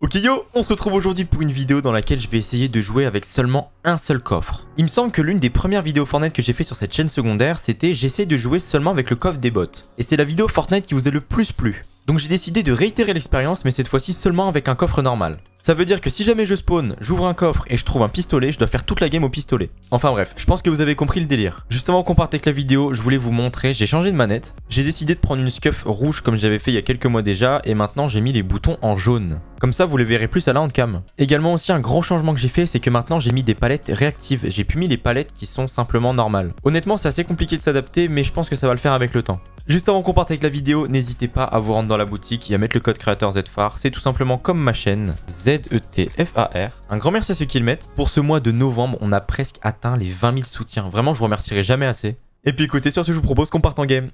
Ok yo, on se retrouve aujourd'hui pour une vidéo dans laquelle je vais essayer de jouer avec seulement un seul coffre. Il me semble que l'une des premières vidéos Fortnite que j'ai fait sur cette chaîne secondaire, c'était j'essaie de jouer seulement avec le coffre des bots. Et c'est la vidéo Fortnite qui vous a le plus plu. Donc j'ai décidé de réitérer l'expérience, mais cette fois-ci seulement avec un coffre normal. Ça veut dire que si jamais je spawn, j'ouvre un coffre et je trouve un pistolet, je dois faire toute la game au pistolet. Enfin bref, je pense que vous avez compris le délire. Juste avant qu'on parte avec la vidéo, je voulais vous montrer, j'ai changé de manette. J'ai décidé de prendre une SCUF rouge comme j'avais fait il y a quelques mois déjà, et maintenant j'ai mis les boutons en jaune. Comme ça vous les verrez plus à la handcam. Également aussi un gros changement que j'ai fait, c'est que maintenant j'ai mis des palettes réactives. J'ai plus mis les palettes qui sont simplement normales. Honnêtement c'est assez compliqué de s'adapter, mais je pense que ça va le faire avec le temps. Juste avant qu'on parte avec la vidéo, n'hésitez pas à vous rendre dans la boutique et à mettre le code créateur ZFAR. C'est tout simplement comme ma chaîne, ZETFAR. Un grand merci à ceux qui le mettent. Pour ce mois de novembre, on a presque atteint les 20 000 soutiens. Vraiment, je vous remercierai jamais assez. Et puis écoutez, sur ce, je vous propose qu'on parte en game.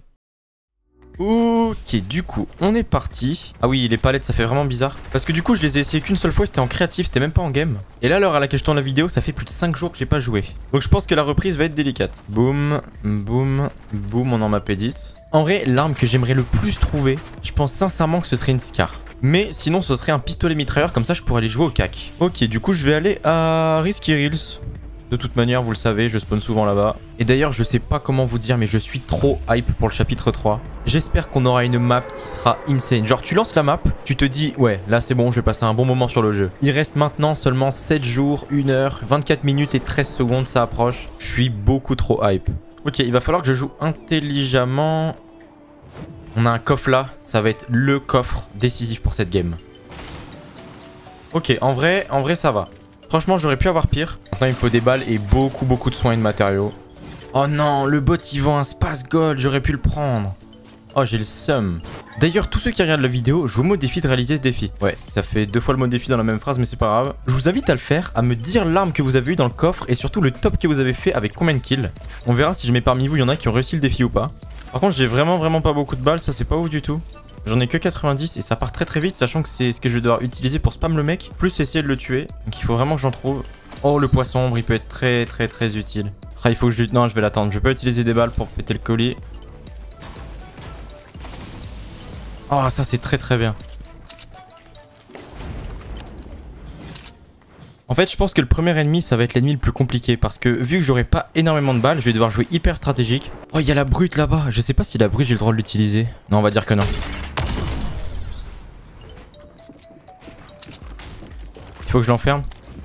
Ok, du coup, on est parti. Ah oui, les palettes, ça fait vraiment bizarre. Parce que du coup, je les ai essayées qu'une seule fois, c'était en créatif, c'était même pas en game. Et là, à l'heure à laquelle je tourne la vidéo, ça fait plus de 5 jours que j'ai pas joué. Donc je pense que la reprise va être délicate. Boum, boum, boum, on en m'a pédite. En vrai, l'arme que j'aimerais le plus trouver, je pense sincèrement que ce serait une Scar. Mais sinon, ce serait un pistolet mitrailleur, comme ça je pourrais aller jouer au CAC. Ok, du coup, je vais aller à Risky Reels. De toute manière, vous le savez, je spawn souvent là-bas. Et d'ailleurs, je sais pas comment vous dire, mais je suis trop hype pour le chapitre 3. J'espère qu'on aura une map qui sera insane. Genre, tu lances la map, tu te dis, ouais, là c'est bon, je vais passer un bon moment sur le jeu. Il reste maintenant seulement 7 jours, 1 heure, 24 minutes et 13 secondes, ça approche. Je suis beaucoup trop hype. Ok, il va falloir que je joue intelligemment. On a un coffre là, ça va être le coffre décisif pour cette game. Ok, en vrai ça va. Franchement, j'aurais pu avoir pire. Maintenant, il me faut des balles et beaucoup de soins et de matériaux. Oh non, le bot, il vend un Space Gold. J'aurais pu le prendre. Oh, j'ai le seum. D'ailleurs, tous ceux qui regardent la vidéo, je vous mets au défi de réaliser ce défi. Ouais, ça fait 2 fois le mot défi dans la même phrase, mais c'est pas grave. Je vous invite à le faire, à me dire l'arme que vous avez eu dans le coffre et surtout le top que vous avez fait avec combien de kills. On verra si jamais parmi vous, il y en a qui ont réussi le défi ou pas. Par contre, j'ai vraiment pas beaucoup de balles, ça c'est pas ouf du tout. J'en ai que 90 et ça part très vite, sachant que c'est ce que je vais devoir utiliser pour spam le mec, plus essayer de le tuer. Donc il faut vraiment que j'en trouve. Oh, le poisson ombre, il peut être très utile. Ah, il faut que je... Non, je vais l'attendre. Je vais pas utiliser des balles pour péter le colis. Oh, ça c'est très bien. En fait, je pense que le premier ennemi, ça va être l'ennemi le plus compliqué. Parce que vu que j'aurai pas énormément de balles, je vais devoir jouer hyper stratégique. Oh, il y a la brute là-bas. Je sais pas si la brute, j'ai le droit de l'utiliser. Non, on va dire que non. Il faut que je l'enferme.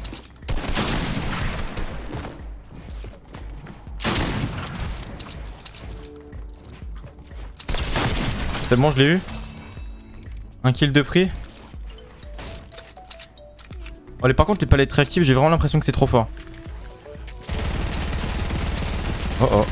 C'est bon, je l'ai eu. Un kill de prix. Oh, par contre, les palettes réactives, j'ai vraiment l'impression que c'est trop fort. Oh oh.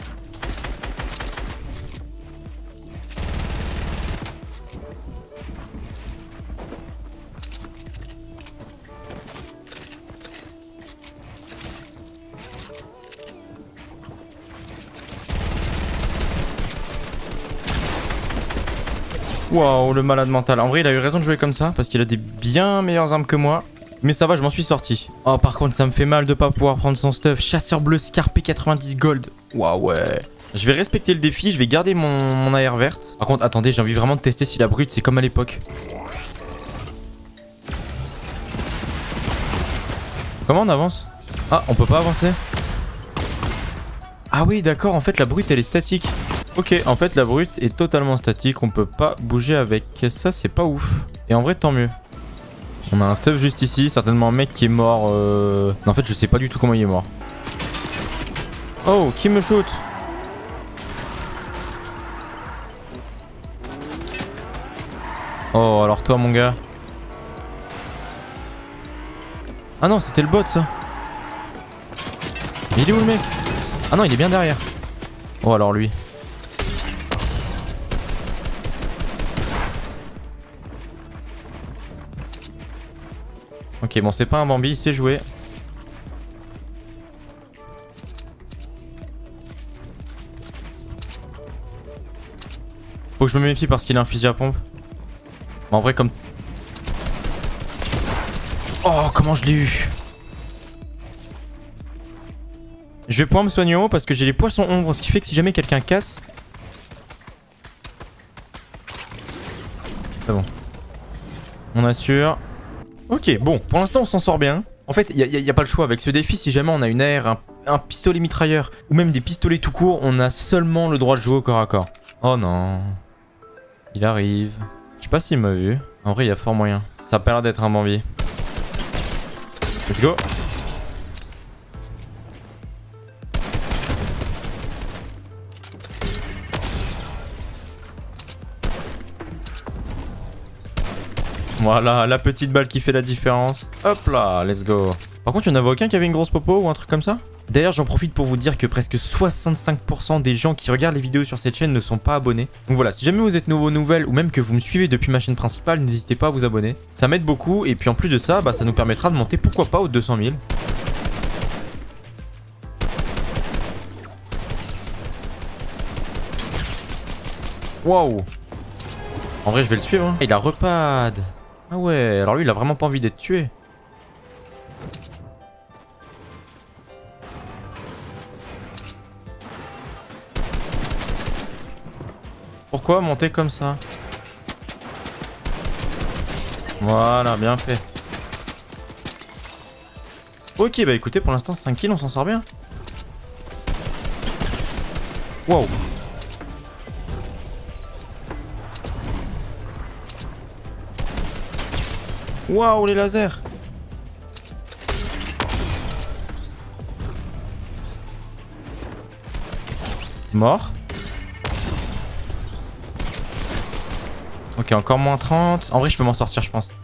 Waouh, le malade mental. En vrai, il a eu raison de jouer comme ça parce qu'il a des bien meilleures armes que moi. Mais ça va, je m'en suis sorti. Oh, par contre, ça me fait mal de pas pouvoir prendre son stuff. Chasseur bleu, Scar P90 Gold. Waouh, ouais. Je vais respecter le défi, je vais garder mon AR verte. Par contre, attendez, j'ai envie vraiment de tester si la brute, c'est comme à l'époque. Comment on avance? Ah, on peut pas avancer? Ah oui, d'accord, en fait, la brute, elle est statique. Ok, en fait, la brute est totalement statique, on peut pas bouger avec. Ça, c'est pas ouf. Et en vrai, tant mieux. On a un stuff juste ici, certainement un mec qui est mort. Non, en fait, je sais pas du tout comment il est mort. Oh, qui me shoot? Oh, alors toi, mon gars. Ah non, c'était le bot, ça. Il est où, le mec? Ah non, il est bien derrière. Oh, alors lui. Ok, bon, c'est pas un Bambi, il sait jouer. Faut que je me méfie parce qu'il a un fusil à pompe. En vrai, comme... Oh, comment je l'ai eu. Je vais pouvoir me soigner en haut parce que j'ai les poissons ombres, ce qui fait que si jamais quelqu'un casse... C'est bon. On assure. Ok, bon, pour l'instant on s'en sort bien. En fait, il n'y a pas le choix. Avec ce défi, si jamais on a une AR, un pistolet mitrailleur, ou même des pistolets tout court, on a seulement le droit de jouer au corps à corps. Oh non. Il arrive. Je sais pas s'il m'a vu. En vrai, il y a fort moyen. Ça a pas l'air d'être un Bambi. Let's go. Voilà, la petite balle qui fait la différence. Hop là, let's go. Par contre, il n'y en avait aucun qui avait une grosse popo ou un truc comme ça? D'ailleurs, j'en profite pour vous dire que presque 65% des gens qui regardent les vidéos sur cette chaîne ne sont pas abonnés. Donc voilà, si jamais vous êtes nouveau aux nouvelles ou même que vous me suivez depuis ma chaîne principale, n'hésitez pas à vous abonner. Ça m'aide beaucoup et puis en plus de ça, bah, ça nous permettra de monter pourquoi pas aux 200 000. Waouh. En vrai, je vais le suivre. Hein. Il a repad. Ah ouais, alors lui, il a vraiment pas envie d'être tué. Pourquoi monter comme ça? Voilà, bien fait. Ok, bah écoutez, pour l'instant, 5 kills, on s'en sort bien. Wow. Waouh, les lasers. Mort. Ok, encore moins 30. En vrai, je peux m'en sortir, je pense.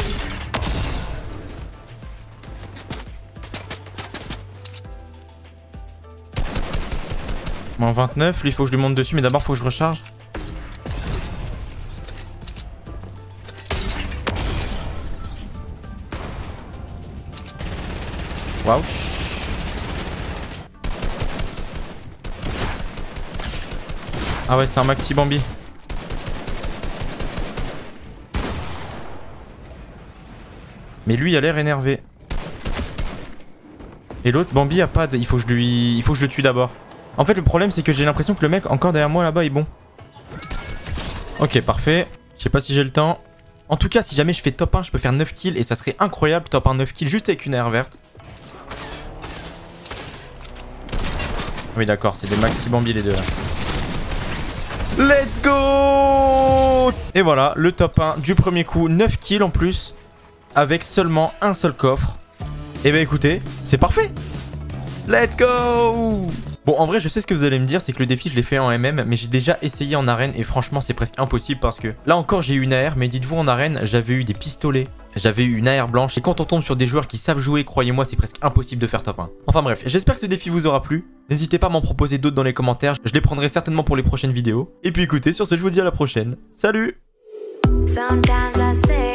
Moins 29. Lui, il faut que je lui monte dessus, mais d'abord, il faut que je recharge. Waouh. Ah ouais, c'est un maxi Bambi. Mais lui, il a l'air énervé. Et l'autre, Bambi a pas de... Il faut que je le tue d'abord. En fait, le problème, c'est que j'ai l'impression que le mec, encore derrière moi, là-bas, est bon. Ok, parfait. Je sais pas si j'ai le temps. En tout cas, si jamais je fais top 1, je peux faire 9 kills. Et ça serait incroyable, top 1, 9 kills, juste avec une AR verte. Oui, d'accord, c'est des maxi Bambi, les deux, là. Let's go! Et voilà, le top 1 du premier coup. 9 kills en plus. Avec seulement un seul coffre. Et bah écoutez, c'est parfait. Let's go! Bon, en vrai, je sais ce que vous allez me dire, c'est que le défi, je l'ai fait en MM, mais j'ai déjà essayé en arène et franchement, c'est presque impossible parce que là encore, j'ai eu une AR, mais dites-vous, en arène, j'avais eu des pistolets, j'avais eu une AR blanche et quand on tombe sur des joueurs qui savent jouer, croyez-moi, c'est presque impossible de faire top 1. Enfin bref, j'espère que ce défi vous aura plu. N'hésitez pas à m'en proposer d'autres dans les commentaires, je les prendrai certainement pour les prochaines vidéos. Et puis écoutez, sur ce, je vous dis à la prochaine. Salut! Sometimes I say